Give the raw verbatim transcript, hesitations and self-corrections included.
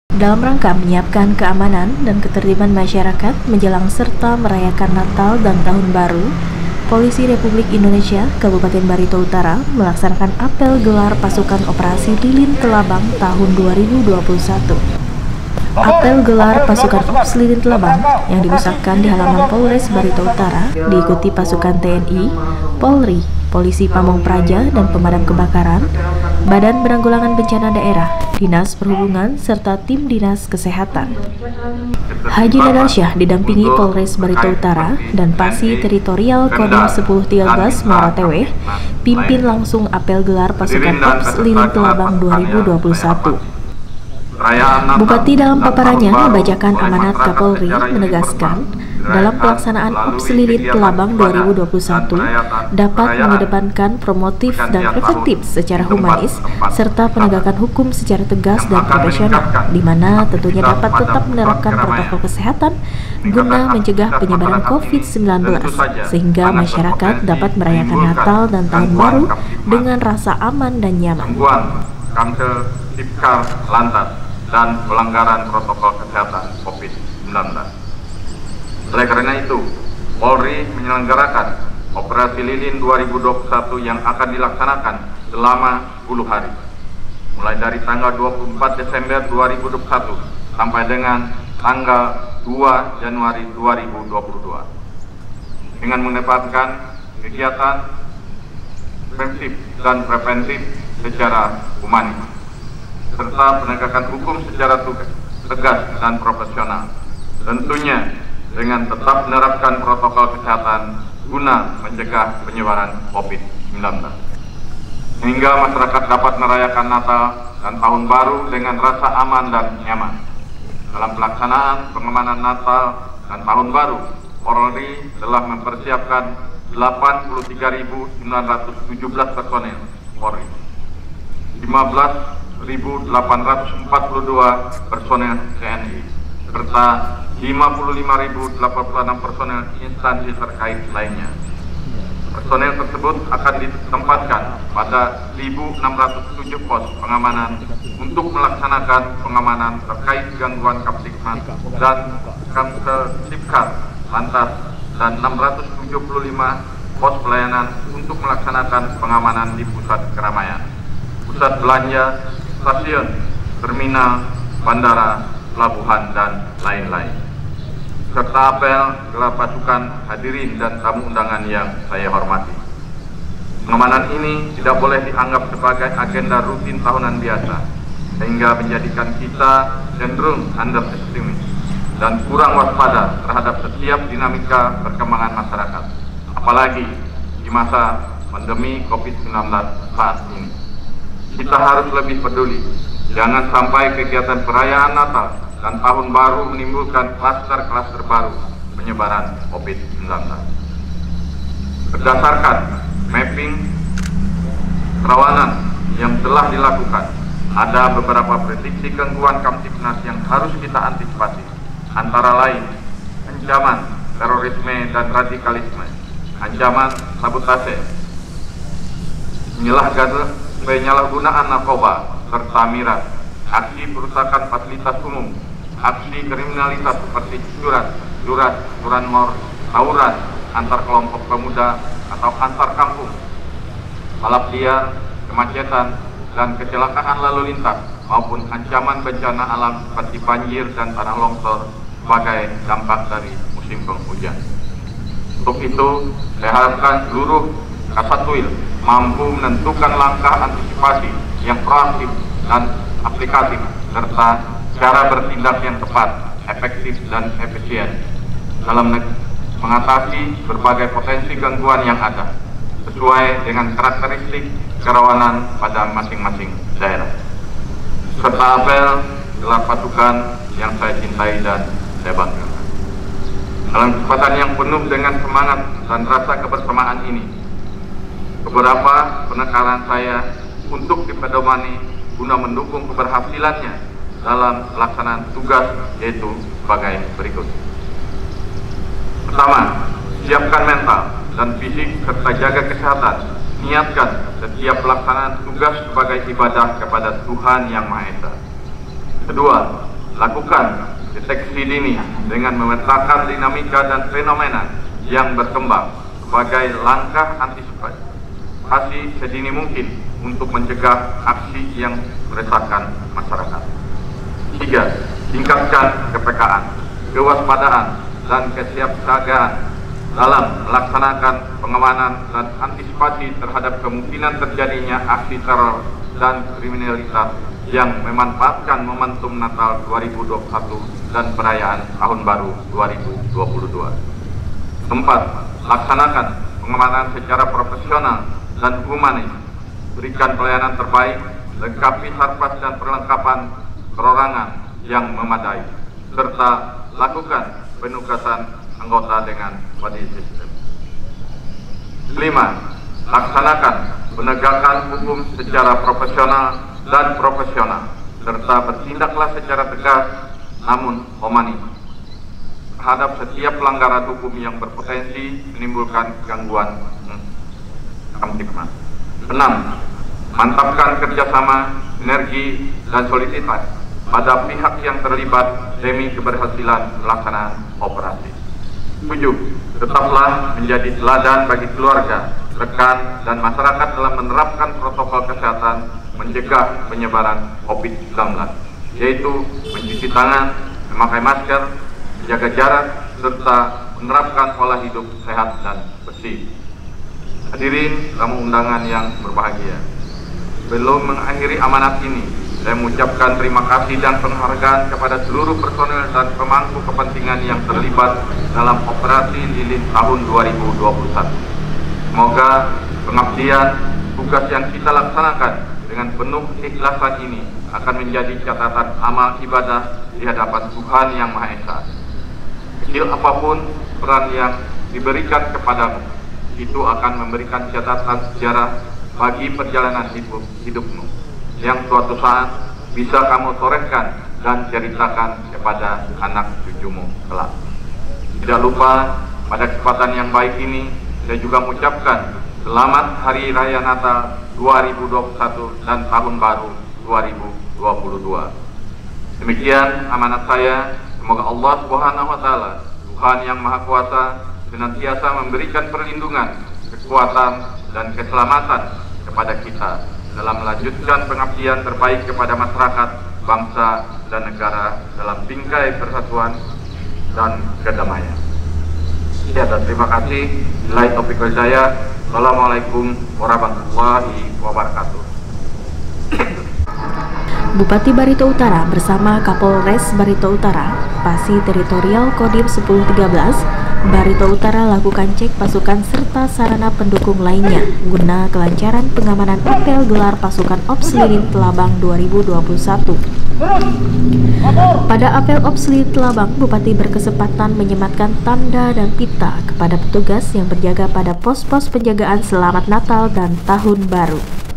dalam rangka menyiapkan keamanan dan ketertiban masyarakat menjelang serta merayakan Natal dan Tahun Baru, Polisi Republik Indonesia Kabupaten Barito Utara melaksanakan apel gelar pasukan operasi Lilin Telabang tahun dua ribu dua puluh satu. Apel gelar pasukan Ops Lilin Telabang yang dipusatkan di halaman Polres Barito Utara diikuti pasukan T N I, Polri, Polisi Pamong Praja dan Pemadam Kebakaran, Badan Penanggulangan Bencana Daerah, Dinas Perhubungan, serta tim Dinas Kesehatan. Haji Nadarsyah didampingi Polres Barito Utara dan Pasi Teritorial Kodim sepuluh tiga belas Muara Teweh, pimpin langsung apel gelar pasukan Ops Lilin Telabang dua ribu dua puluh satu. Bupati dalam paparannya membacakan amanat Kapolri menegaskan dalam pelaksanaan Ops Lilin Telabang dua ribu dua puluh satu dapat mengedepankan promotif dan efektif secara humanis serta penegakan hukum secara tegas dan profesional, di mana tentunya dapat tetap menerapkan protokol kesehatan guna mencegah penyebaran covid sembilan belas sehingga masyarakat dapat merayakan Natal dan Tahun Baru dengan rasa aman dan nyaman. Kamsel Tipkar Lantas dan pelanggaran protokol kesehatan covid sembilan belas. Oleh karena itu, Polri menyelenggarakan Operasi Lilin dua ribu dua puluh satu yang akan dilaksanakan selama sepuluh hari, mulai dari tanggal dua puluh empat Desember dua ribu dua puluh satu sampai dengan tanggal dua Januari dua ribu dua puluh dua, dengan mengedepankan kegiatan preventif dan preventif secara humanis, serta penegakan hukum secara tegas dan profesional, tentunya dengan tetap menerapkan protokol kesehatan guna mencegah penyebaran covid sembilan belas, sehingga masyarakat dapat merayakan Natal dan Tahun Baru dengan rasa aman dan nyaman. Dalam pelaksanaan pengamanan Natal dan Tahun Baru, Polri telah mempersiapkan delapan puluh tiga ribu sembilan ratus tujuh belas personel Polri, lima belas ribu delapan ratus empat puluh dua personel T N I, serta lima puluh lima ribu delapan puluh enam personel instansi terkait lainnya. Personel tersebut akan ditempatkan pada seribu enam ratus tujuh pos pengamanan untuk melaksanakan pengamanan terkait gangguan Kamtipmas dan Kamsel Tipkar Lantas, dan enam ratus tujuh puluh lima pos pelayanan untuk melaksanakan pengamanan di pusat keramaian, pusat belanja, stasiun, terminal, bandara, pelabuhan, dan lain-lain. Serta apel gelar pasukan hadirin dan tamu undangan yang saya hormati. Pengamanan ini tidak boleh dianggap sebagai agenda rutin tahunan biasa, sehingga menjadikan kita cenderung underestimate dan kurang waspada terhadap setiap dinamika perkembangan masyarakat, apalagi di masa pandemi covid sembilan belas saat ini. Kita harus lebih peduli, jangan sampai kegiatan perayaan Natal dan Tahun Baru menimbulkan klaster-klaster baru penyebaran covid sembilan belas. Berdasarkan mapping kerawanan yang telah dilakukan, ada beberapa prediksi gangguan Kamtipmas yang harus kita antisipasi, antara lain ancaman terorisme dan radikalisme, ancaman sabotase, penyalahgunaan narkoba serta miras, aksi perusakan fasilitas umum, aksi kriminalitas seperti curat, curat, curanmor, tawuran antar kelompok pemuda atau antar kampung, balap liar, kemacetan, dan kecelakaan lalu lintas, maupun ancaman bencana alam seperti banjir dan tanah longsor sebagai dampak dari musim penghujan. Untuk itu, saya harapkan seluruh Kasatwil mampu menentukan langkah antisipasi yang proaktif dan aplikatif, serta cara bertindak yang tepat, efektif, dan efisien dalam mengatasi berbagai potensi gangguan yang ada, sesuai dengan karakteristik kerawanan pada masing-masing daerah. Serta apel gelar pasukan yang saya cintai dan saya banggakan. Dalam kesempatan yang penuh dengan semangat dan rasa kebersamaan ini, beberapa penekanan saya untuk dipedomani guna mendukung keberhasilannya dalam pelaksanaan tugas, yaitu sebagai berikut. Pertama, siapkan mental dan fisik serta jaga kesehatan. Niatkan setiap pelaksanaan tugas sebagai ibadah kepada Tuhan Yang Maha Esa. Kedua, lakukan deteksi dini dengan memetakan dinamika dan fenomena yang berkembang sebagai langkah antisipasi sedini mungkin untuk mencegah aksi yang meresahkan masyarakat. Tiga, tingkatkan kepekaan, kewaspadaan, dan kesiapsiagaan dalam melaksanakan pengamanan dan antisipasi terhadap kemungkinan terjadinya aksi teror dan kriminalitas yang memanfaatkan momentum Natal dua ribu dua puluh satu dan perayaan Tahun Baru dua ribu dua puluh dua. Keempat, laksanakan pengamanan secara profesional dan humanis, berikan pelayanan terbaik, lengkapi sarpas dan perlengkapan perorangan yang memadai, serta lakukan penugasan anggota dengan body system. Kelima, laksanakan penegakan hukum secara profesional dan profesional, serta bertindaklah secara tegas namun humanis terhadap setiap pelanggaran hukum yang berpotensi menimbulkan gangguan kamtipmas. Enam, mantapkan kerjasama, energi, dan soliditas pada pihak yang terlibat demi keberhasilan pelaksanaan operasi. Tujuh, tetaplah menjadi teladan bagi keluarga, rekan, dan masyarakat dalam menerapkan protokol kesehatan mencegah penyebaran COVID sembilan belas, yaitu mencuci tangan, memakai masker, menjaga jarak, serta menerapkan pola hidup sehat dan bersih. Hadirin tamu undangan yang berbahagia, sebelum mengakhiri amanat ini, saya mengucapkan terima kasih dan penghargaan kepada seluruh personel dan pemangku kepentingan yang terlibat dalam operasi lilin tahun dua ribu dua puluh satu. Semoga pengabdian tugas yang kita laksanakan dengan penuh keikhlasan ini akan menjadi catatan amal ibadah di hadapan Tuhan Yang Maha Esa. Kecil apapun peran yang diberikan kepadamu, itu akan memberikan catatan sejarah bagi perjalanan hidup, hidupmu yang suatu saat bisa kamu torehkan dan ceritakan kepada anak cucumu kelak. Tidak lupa, pada kesempatan yang baik ini saya juga mengucapkan selamat Hari Raya Natal dua ribu dua puluh satu dan Tahun Baru dua ribu dua puluh dua. Demikian amanat saya. Semoga Allah Subhanahu wa Ta'ala, Tuhan Yang Maha Kuasa, senantiasa memberikan perlindungan, kekuatan, dan keselamatan kepada kita dalam melanjutkan pengabdian terbaik kepada masyarakat, bangsa, dan negara dalam bingkai persatuan dan kedamaian. Ya, dan terima kasih. Billahi taufiq wal hidayah. Assalamualaikum warahmatullahi wabarakatuh. Bupati Barito Utara bersama Kapolres Barito Utara, Pasi Teritorial Kodim sepuluh tiga belas, Barito Utara lakukan cek pasukan serta sarana pendukung lainnya guna kelancaran pengamanan apel gelar pasukan Ops Lilin Telabang dua ribu dua puluh satu. Pada apel Ops Lilin Telabang, Bupati berkesempatan menyematkan tanda dan pita kepada petugas yang berjaga pada pos-pos penjagaan Selamat Natal dan Tahun Baru.